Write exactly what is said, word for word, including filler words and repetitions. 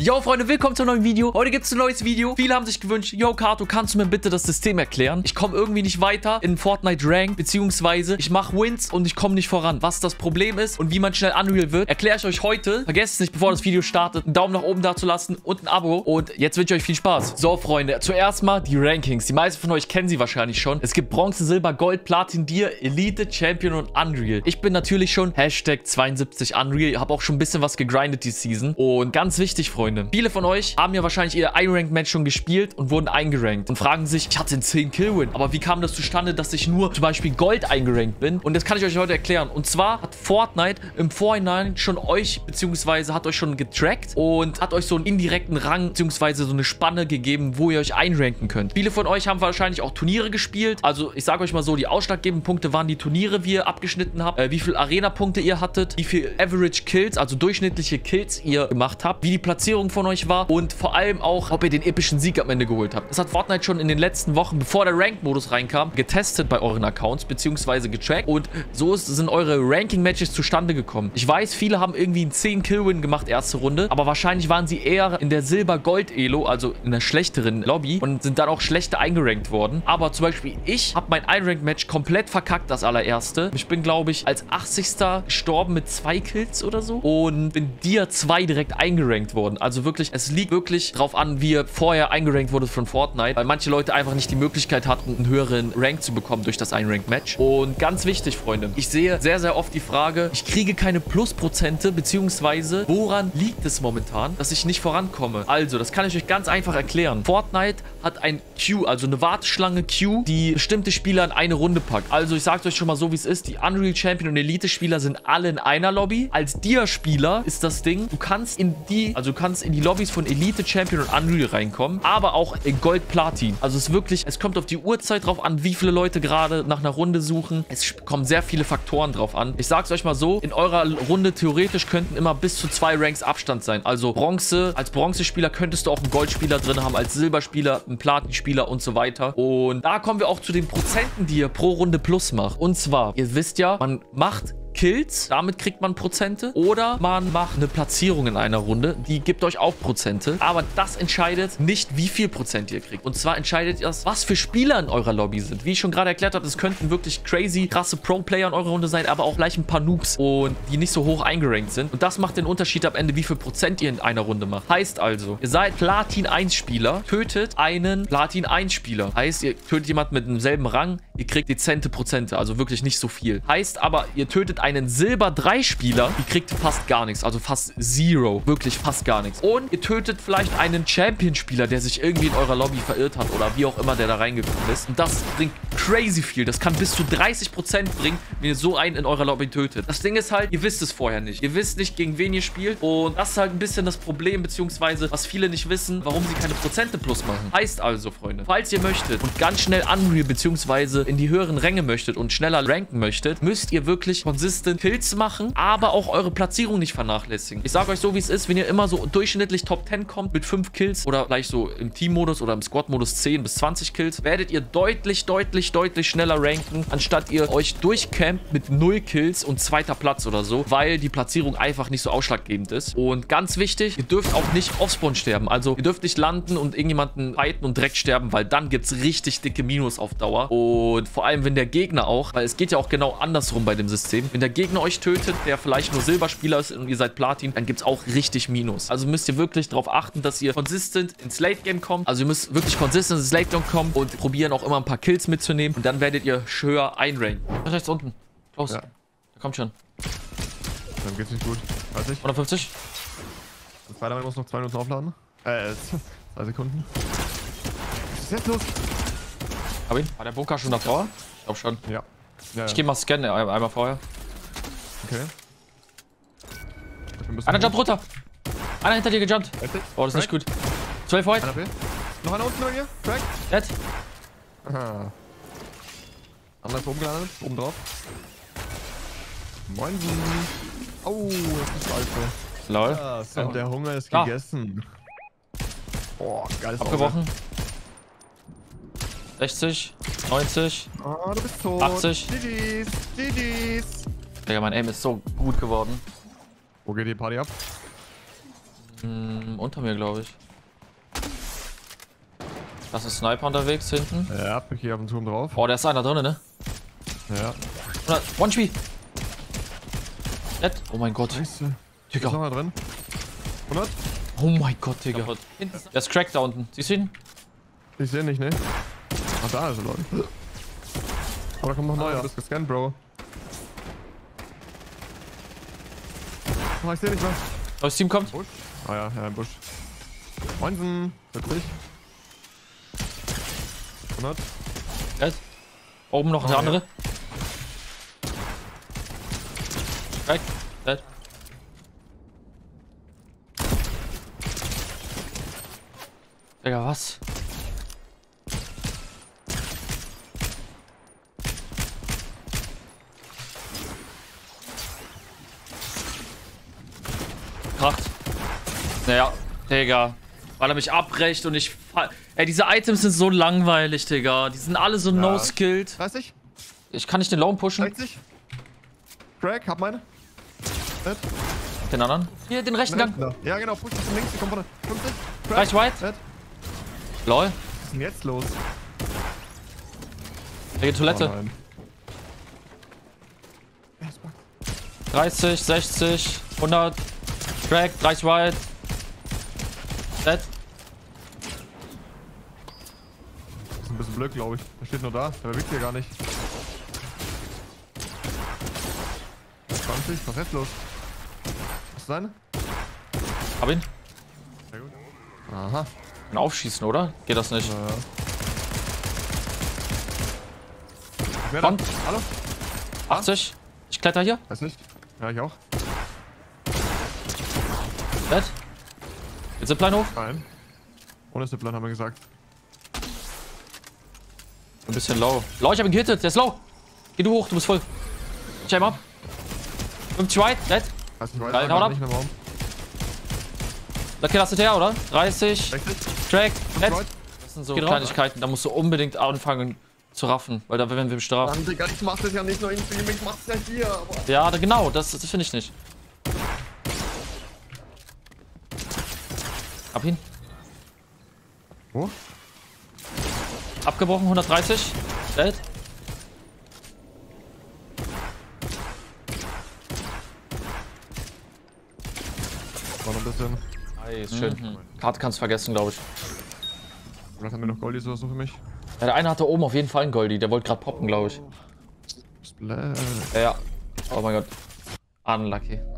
Yo Freunde, willkommen zu einem neuen Video. Heute gibt es ein neues Video. Viele haben sich gewünscht, yo Kato, kannst du mir bitte das System erklären? Ich komme irgendwie nicht weiter in Fortnite Rank, beziehungsweise ich mache Wins und ich komme nicht voran. Was das Problem ist und wie man schnell Unreal wird, erkläre ich euch heute. Vergesst es nicht, bevor das Video startet, einen Daumen nach oben da zu lassen und ein Abo. Und jetzt wünsche ich euch viel Spaß. So Freunde, zuerst mal die Rankings. Die meisten von euch kennen sie wahrscheinlich schon. Es gibt Bronze, Silber, Gold, Platin, Dir, Elite, Champion und Unreal. Ich bin natürlich schon Hashtag zweiundsiebzig Unreal. Habe auch schon ein bisschen was gegrindet die Season. Und ganz wichtig, Freunde. Viele von euch haben ja wahrscheinlich ihr Iron-Rank-Match schon gespielt und wurden eingerankt und fragen sich, ich hatte einen zehn Kill-Win, aber wie kam das zustande, dass ich nur zum Beispiel Gold eingerankt bin? Und das kann ich euch heute erklären. Und zwar hat Fortnite im Vorhinein schon euch, beziehungsweise hat euch schon getrackt und hat euch so einen indirekten Rang, beziehungsweise so eine Spanne gegeben, wo ihr euch einranken könnt. Viele von euch haben wahrscheinlich auch Turniere gespielt. Also ich sage euch mal so, die ausschlaggebenden Punkte waren die Turniere, wie ihr abgeschnitten habt, äh, wie viel Arena-Punkte ihr hattet, wie viel Average Kills, also durchschnittliche Kills ihr gemacht habt, wie die Platzierung von euch war und vor allem auch, ob ihr den epischen Sieg am Ende geholt habt. Das hat Fortnite schon in den letzten Wochen, bevor der Rank-Modus reinkam, getestet bei euren Accounts, beziehungsweise getrackt und so ist, sind eure Ranking-Matches zustande gekommen. Ich weiß, viele haben irgendwie einen zehn Kill-Win gemacht, erste Runde, aber wahrscheinlich waren sie eher in der Silber-Gold-Elo, also in der schlechteren Lobby und sind dann auch schlechter eingerankt worden. Aber zum Beispiel ich habe mein Ein-Rank-Match komplett verkackt, das allererste. Ich bin, glaube ich, als achtzigster gestorben mit zwei Kills oder so und bin Dir zwei direkt eingerankt worden. Also wirklich, es liegt wirklich drauf an, wie ihr vorher eingerankt wurde von Fortnite, weil manche Leute einfach nicht die Möglichkeit hatten, einen höheren Rank zu bekommen durch das Ein-Rank-Match. Und ganz wichtig, Freunde, ich sehe sehr, sehr oft die Frage, ich kriege keine Plusprozente, beziehungsweise woran liegt es momentan, dass ich nicht vorankomme? Also, das kann ich euch ganz einfach erklären. Fortnite hat ein Queue, also eine Warteschlange Queue, die bestimmte Spieler in eine Runde packt. Also, ich sage euch schon mal so, wie es ist. Die Unreal Champion und Elite-Spieler sind alle in einer Lobby. Als Dia-Spieler ist das Ding, du kannst in die, also du kannst in die Lobbys von Elite, Champion und Unreal reinkommen, aber auch in Gold, Platin. Also es ist wirklich, es kommt auf die Uhrzeit drauf an, wie viele Leute gerade nach einer Runde suchen. Es kommen sehr viele Faktoren drauf an. Ich sag's euch mal so, in eurer Runde theoretisch könnten immer bis zu zwei Ranks Abstand sein. Also Bronze, als Bronzespieler könntest du auch einen Goldspieler drin haben, als Silberspieler, einen Platinspieler und so weiter. Und da kommen wir auch zu den Prozenten, die ihr pro Runde plus macht. Und zwar, ihr wisst ja, man macht Kills, damit kriegt man Prozente. Oder man macht eine Platzierung in einer Runde, die gibt euch auch Prozente. Aber das entscheidet nicht, wie viel Prozent ihr kriegt. Und zwar entscheidet das, was für Spieler in eurer Lobby sind. Wie ich schon gerade erklärt habe, es könnten wirklich crazy, krasse Pro-Player in eurer Runde sein, aber auch gleich ein paar Noobs und die nicht so hoch eingerankt sind. Und das macht den Unterschied am Ende, wie viel Prozent ihr in einer Runde macht. Heißt also, ihr seid Platin eins Spieler, tötet einen Platin eins Spieler. Heißt, ihr tötet jemanden mit demselben Rang, ihr kriegt dezente Prozente, also wirklich nicht so viel. Heißt aber, ihr tötet einen Silber drei Spieler, ihr kriegt fast gar nichts, also fast zero, wirklich fast gar nichts. Und ihr tötet vielleicht einen Champion-Spieler, der sich irgendwie in eurer Lobby verirrt hat oder wie auch immer der da reingekommen ist. Und das bringt crazy viel. Das kann bis zu dreißig Prozent bringen, wenn ihr so einen in eurer Lobby tötet. Das Ding ist halt, ihr wisst es vorher nicht. Ihr wisst nicht, gegen wen ihr spielt und das ist halt ein bisschen das Problem, beziehungsweise was viele nicht wissen, warum sie keine Prozente plus machen. Heißt also, Freunde, falls ihr möchtet und ganz schnell Unreal, beziehungsweise in die höheren Ränge möchtet und schneller ranken möchtet, müsst ihr wirklich konsistent Kills machen, aber auch eure Platzierung nicht vernachlässigen. Ich sage euch so, wie es ist, wenn ihr immer so durchschnittlich Top zehn kommt mit fünf Kills oder vielleicht so im Team-Modus oder im Squad-Modus zehn bis zwanzig Kills, werdet ihr deutlich, deutlich, deutlich schneller ranken, anstatt ihr euch durchcampt mit null Kills und zweiter Platz oder so, weil die Platzierung einfach nicht so ausschlaggebend ist. Und ganz wichtig, ihr dürft auch nicht offspawn sterben. Also ihr dürft nicht landen und irgendjemanden fighten und direkt sterben, weil dann gibt es richtig dicke Minus auf Dauer. Und vor allem, wenn der Gegner auch, weil es geht ja auch genau andersrum bei dem System, wenn der Gegner euch tötet, der vielleicht nur Silberspieler ist und ihr seid Platin, dann gibt es auch richtig Minus. Also müsst ihr wirklich darauf achten, dass ihr konsistent ins Late-Game kommt. Also ihr müsst wirklich konsistent ins Late-Game kommen und probieren auch immer ein paar Kills mitzunehmen. Und dann werdet ihr höher einranken. Rechts unten. Raus. Ja. Da kommt schon. Dann geht's nicht gut. dreißig. hundertfünfzig. Das zweite Mal muss noch zwei Minuten aufladen. Äh, zwei Sekunden. Was ist jetzt los? Hab ihn. War der Bunker schon davor? Ich glaub schon. Ja. Ja, ich ja. geh mal scannen, einmal vorher. Okay. Einer jumpt runter. Einer hinter dir gejumpt. Oh, das ist Crack. nicht gut. zwölf White. Einer B. Noch einer unten bei mir. Crack. Dead. Aha. Anderer ist oben gelandet. Oben drauf. Moin. Oh, das ist scheiße. Lol. Ja, so, Ja. der Hunger ist Ah. gegessen. Boah, geiles Abgebrochen. sechzig, neunzig, Oh, du bist tot. achtzig. G Gs, G Gs. Digga, mein Aim ist so gut geworden. Wo geht die Party ab? Hm, unter mir, glaube ich. Da ist ein Sniper unterwegs hinten. Ja, ich gehe auf den Turm drauf. Oh, da ist einer drin, ne? Ja. One-Spiel. Oh mein Gott. Scheiße. Digga. Ist noch mal drin. hundert? Oh mein Gott, Digga. Der ist cracked da unten. Siehst du ihn? Ich sehe nicht, ne? Ach, da ist er, Leute. Oh, da kommt noch ein neuer. Du bist gescannt, Bro. Oh, ich sehe nicht was. Neues Team kommt. Busch? Ah ja, ja, im Busch. Moinsen. vierzig. hundert. Dead. Oben noch Oh, der ja. andere. Crack. Dead. Digga, was? Kracht. Naja, Digga. Weil er mich abbrecht und ich fall. Ey, diese Items sind so langweilig, Digga. Die sind alle so Ja. no-skilled. dreißig. Ich kann nicht den Lone pushen. sechzig. Crack, hab meine. Dead. Den anderen. Hier, den rechten Gang. Da. Ja, genau. Push von links. Die kommt von der fünfzig. Crack. Reicht white. Dead. Lol. Was ist denn jetzt los? Der geht Toilette. Oh nein. Ja, ist bug. dreißig, sechzig, hundert. Crack, dreißig white. Dead. Das ist ein bisschen blöd, glaube ich. Der steht nur da. Der bewegt sich ja gar nicht. zwanzig. Was ist jetzt los? Was ist deine? Hab ihn. Sehr gut. Aha. Kann aufschießen, oder? Geht das nicht? Ja. Wer Komm. da? Hallo? achtzig. Ich kletter hier. Weiß nicht. Ja, ich auch. Dead. Jetzt Zipline hoch. Nein. Ohne Zipline haben wir gesagt. Ein bisschen low. Low, ich hab ihn gehittet. Der ist low. Geh du hoch, du bist voll. Ich aim ab. fünfzig white. Dead. Weiß nicht, Geil, weiter. haut ab. Nicht mehr im Raum. Okay, lass es her, oder? dreißig. sechzig. Track. Dead. Right. Das sind so Geht drauf. Kleinigkeiten. Da musst du unbedingt anfangen zu raffen. Weil da werden wir bestraft. Mann, Digga, ich mach das ja nicht nur in Stream, ich mach's ja hier, aber... Ja, da, genau. Das, das finde ich nicht. Hab ihn. Wo? Abgebrochen, hundertdreißig. Dead. War noch ein bisschen... Nice, schön. Mhm. Karte kannst du vergessen, glaube ich. Vielleicht haben wir noch Goldies oder so für mich. Ja, der eine hatte oben auf jeden Fall einen Goldie. Der wollte gerade poppen, glaube ich. Splash. Ja, ja. Oh mein Gott. Unlucky.